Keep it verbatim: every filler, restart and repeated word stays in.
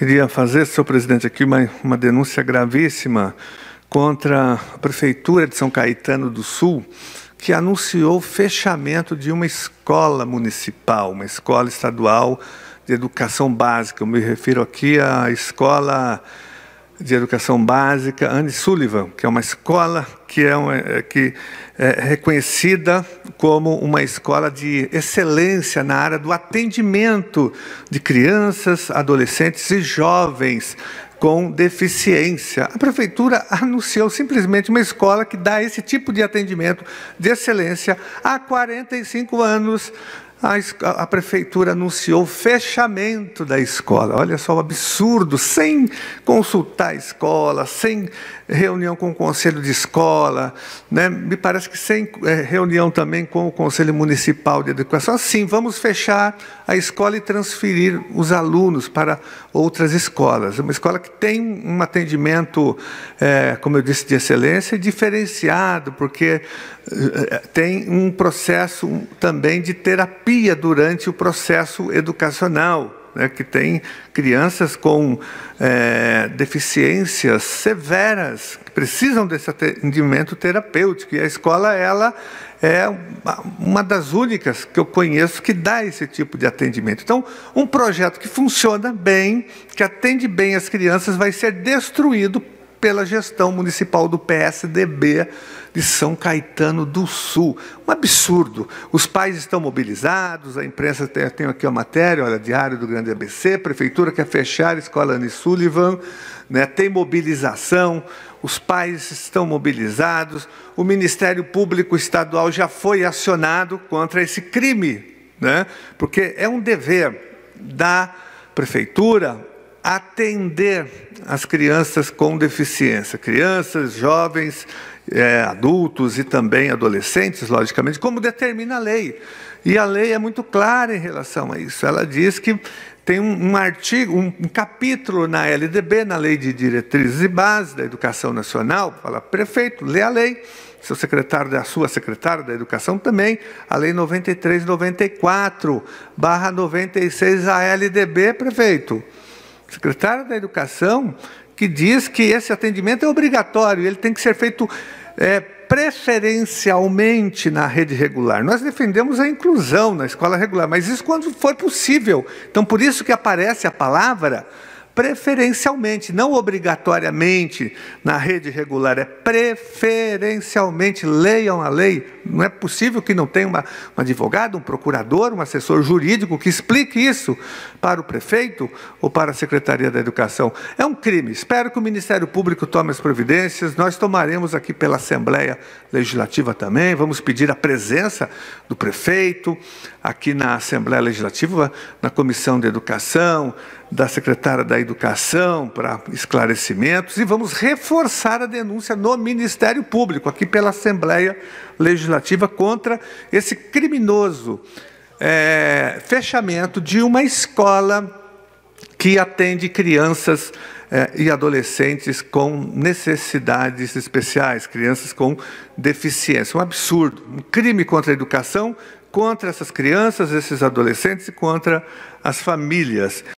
Queria fazer, senhor presidente, aqui uma, uma denúncia gravíssima contra a Prefeitura de São Caetano do Sul, que anunciou o fechamento de uma escola municipal, uma escola estadual de educação básica. Eu me refiro aqui à Escola de Educação Básica Anne Sullivan, que é uma escola que é, uma, que é reconhecida como uma escola de excelência na área do atendimento de crianças, adolescentes e jovens com deficiência. A Prefeitura anunciou simplesmente uma escola que dá esse tipo de atendimento de excelência há quarenta e cinco anos. A, a Prefeitura anunciou o fechamento da escola. Olha só o absurdo, sem consultar a escola, sem reunião com o Conselho de Escola, né? Me parece que sem é, reunião também com o Conselho Municipal de Educação. Assim, vamos fechar a escola e transferir os alunos para outras escolas. Uma escola que tem um atendimento, é, como eu disse, de excelência, diferenciado, porque é, tem um processo também de terapia durante o processo educacional, né, que tem crianças com é, deficiências severas, que precisam desse atendimento terapêutico, e a escola ela é uma das únicas que eu conheço que dá esse tipo de atendimento. Então, um projeto que funciona bem, que atende bem as crianças, vai ser destruído pela gestão municipal do P S D B de São Caetano do Sul. Um absurdo. Os pais estão mobilizados, a imprensa tem, tem aqui a matéria, olha, Diário do Grande A B C, Prefeitura quer fechar a Escola Anne Sullivan, né, tem mobilização, os pais estão mobilizados, o Ministério Público Estadual já foi acionado contra esse crime, né, porque é um dever da Prefeitura atender as crianças com deficiência, crianças, jovens, é, adultos e também adolescentes, logicamente, como determina a lei. E a lei é muito clara em relação a isso. Ela diz que tem um, um artigo, um, um capítulo na L D B, na Lei de Diretrizes e Bases da Educação Nacional, fala, prefeito, lê a lei, seu secretário, da sua secretária da Educação também, a Lei noventa e três, noventa e quatro, barra noventa e seis, a L D B, prefeito. Secretário da Educação, que diz que esse atendimento é obrigatório, ele tem que ser feito é, preferencialmente na rede regular. Nós defendemos a inclusão na escola regular, mas isso quando for possível. Então, por isso que aparece a palavra preferencialmente, não obrigatoriamente na rede regular, é preferencialmente. Leiam a lei. Não é possível que não tenha uma, um advogado, um procurador, um assessor jurídico que explique isso para o prefeito ou para a Secretaria da Educação. É um crime. Espero que o Ministério Público tome as providências. Nós tomaremos aqui pela Assembleia Legislativa também. Vamos pedir a presença do prefeito aqui na Assembleia Legislativa, na Comissão de Educação, da Secretária da Educação para esclarecimentos, e vamos reforçar a denúncia no Ministério Público, aqui pela Assembleia Legislativa, contra esse criminoso é, fechamento de uma escola que atende crianças é, e adolescentes com necessidades especiais, crianças com deficiência. Um absurdo, um crime contra a educação, contra essas crianças, esses adolescentes e contra as famílias.